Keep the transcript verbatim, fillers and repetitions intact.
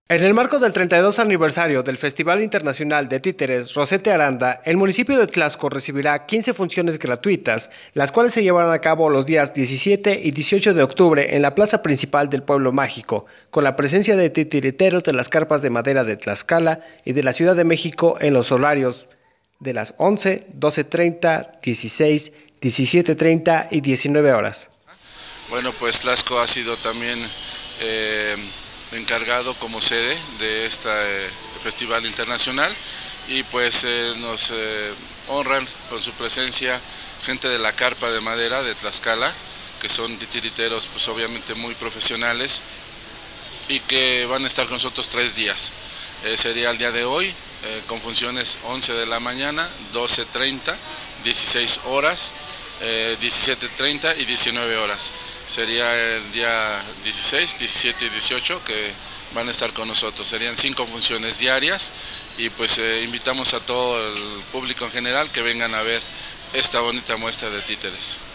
En el marco del treinta y dos aniversario del Festival Internacional de Títeres Rosete Aranda, el municipio de Tlaxco recibirá quince funciones gratuitas, las cuales se llevarán a cabo los días diecisiete y dieciocho de octubre en la plaza principal del Pueblo Mágico, con la presencia de titiriteros de las carpas de madera de Tlaxcala y de la Ciudad de México en los horarios de las once, doce treinta, dieciséis, diecisiete treinta y diecinueve horas. Bueno, pues Tlaxco ha sido también eh, encargado como sede de este eh, festival internacional y pues eh, nos eh, honran con su presencia gente de la carpa de madera de Tlaxcala, que son titiriteros pues obviamente muy profesionales y que van a estar con nosotros tres días. Eh, sería el día de hoy eh, con funciones once de la mañana, doce treinta, dieciséis horas, eh, diecisiete treinta y diecinueve horas. Sería el día dieciséis, diecisiete y dieciocho que van a estar con nosotros. Serían cinco funciones diarias y pues eh, invitamos a todo el público en general que vengan a ver esta bonita muestra de títeres.